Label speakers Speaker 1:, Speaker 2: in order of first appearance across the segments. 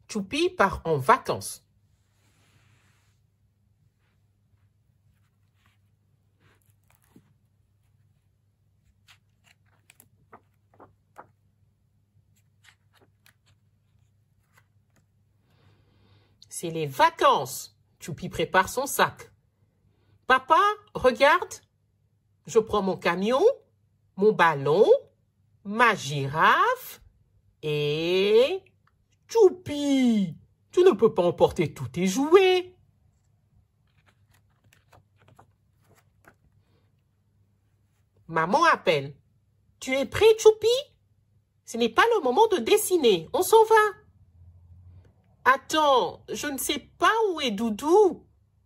Speaker 1: Choupi part en vacances. C'est les vacances. Choupi prépare son sac. Papa, regarde. Je prends mon camion, mon ballon, ma girafe et... Choupi, tu ne peux pas emporter tous tes jouets. Maman appelle. Tu es prêt, Choupi? Ce n'est pas le moment de dessiner. On s'en va. Attends, je ne sais pas où est Doudou.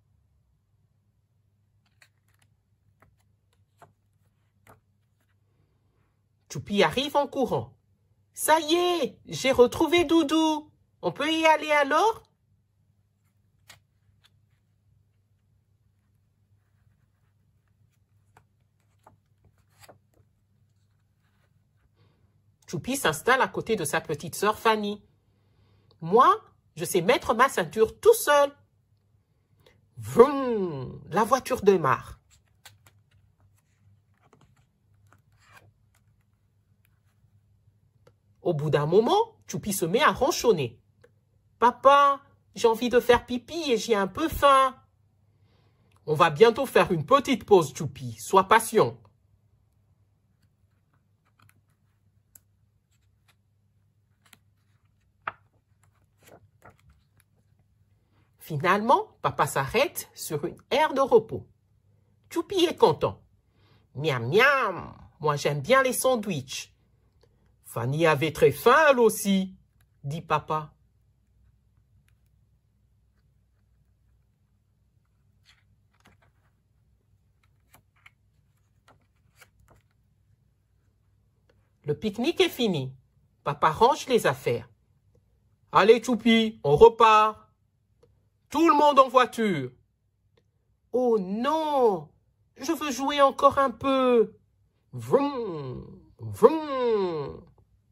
Speaker 1: Choupi arrive en courant. Ça y est, j'ai retrouvé Doudou. On peut y aller alors? Choupi s'installe à côté de sa petite sœur Fanny. Moi, je sais mettre ma ceinture tout seul. Vroom, la voiture démarre. Au bout d'un moment, Choupi se met à ronchonner. Papa, j'ai envie de faire pipi et j'ai un peu faim. On va bientôt faire une petite pause, Choupi. Sois patient. Finalement, papa s'arrête sur une aire de repos. Choupi est content. Miam, miam, moi j'aime bien les sandwichs. Fanny avait très faim elle aussi, dit papa. Le pique-nique est fini. Papa range les affaires. Allez, Choupi, on repart. Tout le monde en voiture. Oh non, je veux jouer encore un peu. Vroom, vroom.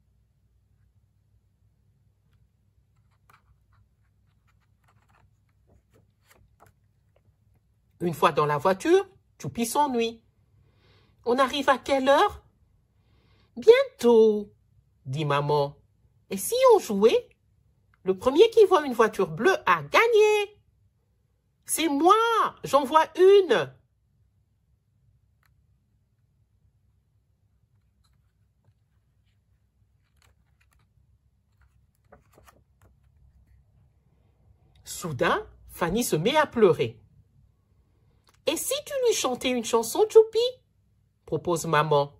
Speaker 1: Une fois dans la voiture, Choupi s'ennuie. On arrive à quelle heure? Bientôt, dit maman. Et si on jouait? Le premier qui voit une voiture bleue a gagné. C'est moi, j'en vois une. Soudain, Fanny se met à pleurer. Et si tu lui chantais une chanson, Choupi? Propose maman.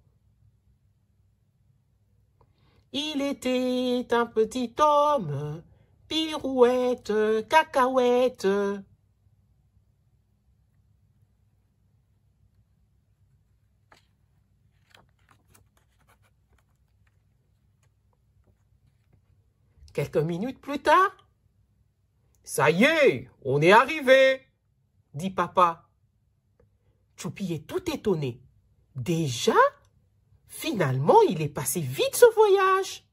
Speaker 1: Il était un petit homme, pirouette, cacahuète. Quelques minutes plus tard, « Ça y est, on est arrivé !» dit papa. Choupi est tout étonné. Déjà? Finalement, il est passé vite ce voyage.